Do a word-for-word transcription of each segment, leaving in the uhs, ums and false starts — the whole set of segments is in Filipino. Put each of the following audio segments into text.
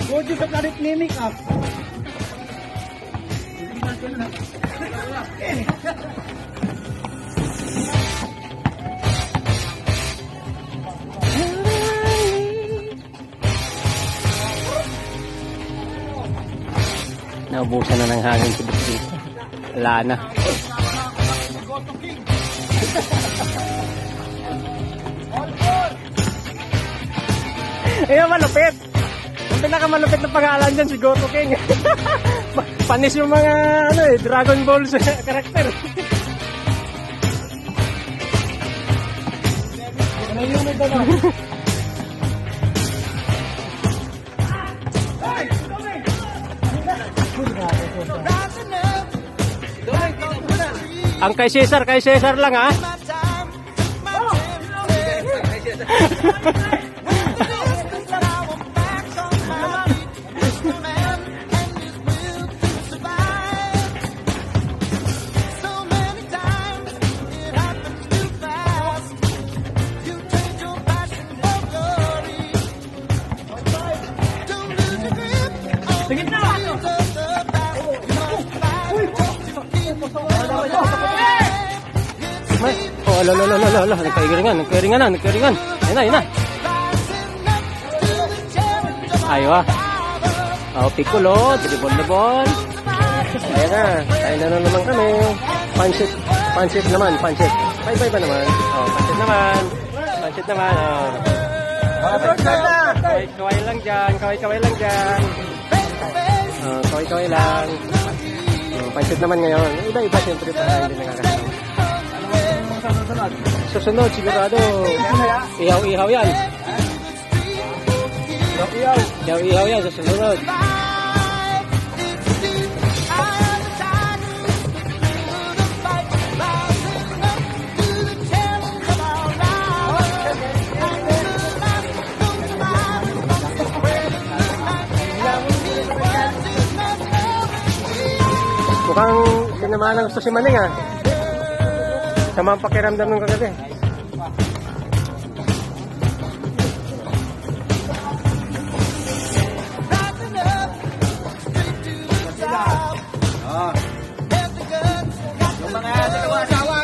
Gojo ka planet mimic ah. Naubusan na ng hangin si Bukti. Wala na. Ayan, malupit. Ang pinakamalupit na pangalan dyan, si Goto King. Panis yung mga ano, eh, Dragon Ball karakter. Ano yung may dala? Ang kay Cesar, kay Cesar lang ha. Tingin na! Oh, ala, ala, ala, ala, ala. Nagkairingan, nagkairingan na, nagkairingan. Ayun na, ayun na. Ayaw ah. Oh, Piccolo, dribble na ball. Ayan na, kain na naman kami. Pansit, pansit naman, pansit. Bye-bye ba naman? Oh, pansit naman. Pansit naman, oh. Kaway-kaway lang dyan, kaway-kaway lang dyan. Oh, kaway-kaway lang. Oh, pansit naman ngayon. Iba-iba siyempre para hindi nakakasama. Susunod sigurado. Ihaw-ihaw yan. Iyaw-iyaw. Ihaw-ihaw yan sa susunod. Mukhang sinamahan ng gusto si Maning ah. Sama ang pakiramdam ng kagabi. Ah. Yung mga asawa-asawa.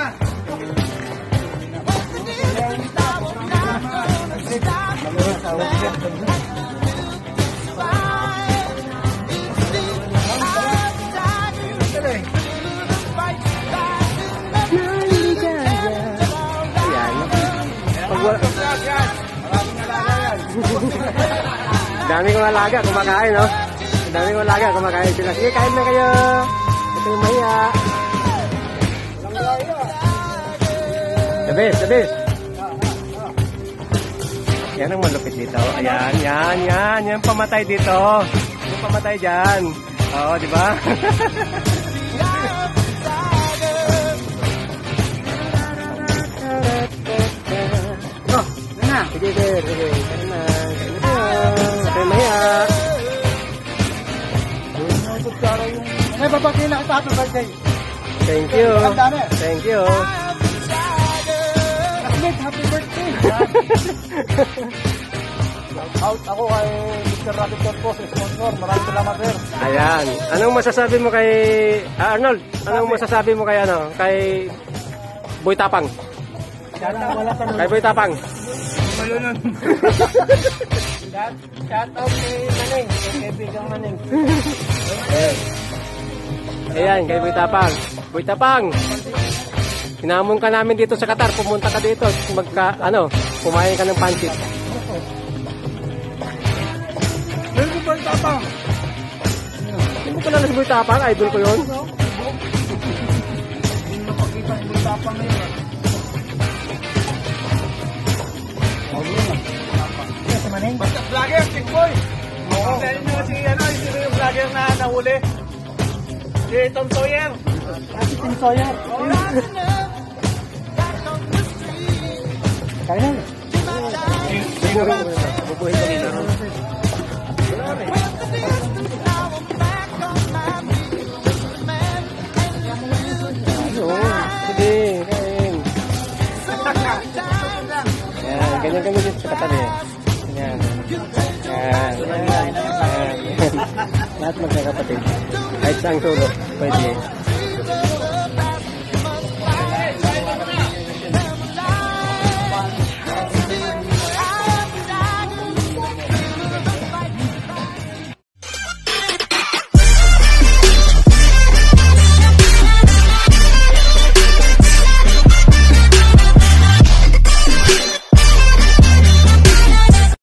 Dami kong alaga, kumakain, no? Dami kong alaga, kumakain sila. Sige, kain na kayo. Ito yung mahiya. Sabis, sabis. Yan ang malupit dito. Ayan, yan, yan. Yan pamatay dito. Yung pamatay dyan. Oo, di ba? Oh, yun na. Sige, sige, sige. Kain na. Kain na kayo. Kain mahiya. May babagay na kita happy birthday. Thank you. Thank you. Ahmed, happy birthday. Out ako kay Mister Rabbit Corpo, sponsor. Maraming salamat, sir. Ayan. Anong masasabi mo kay ah, Arnold? Anong masasabi mo kay ano? Kay Boy Tapang? Kay Boy Tapang. Malunod. Shout out kay Maneng, kay kaibigang Maneng. Ayan, kay Boy Tapang. Boy Tapang. Hinamon ka namin dito sa Qatar. Pumunta ka dito. Magka, ano, kumain ka ng pansit. Meron ba yung tapang? Hindi mo kilala si Boy Tapang? Idol ko yun. Hindi mo napakita yung tapang ngayon. Basta vlogger, Chick Boy. Oo. Dahil nyo si, ano, sino yung vlogger na nahuli? Si Tom Sawyer. Si Tom Sawyer. Oo. Kaya na. Sino rin? Bubuhin ko nila. Sige, kain. Yan, ganyan kami dito sa Qatar eh. Yan. Yan. Yan. Lahat magkakapatid. Kahit saang sulok, pwede.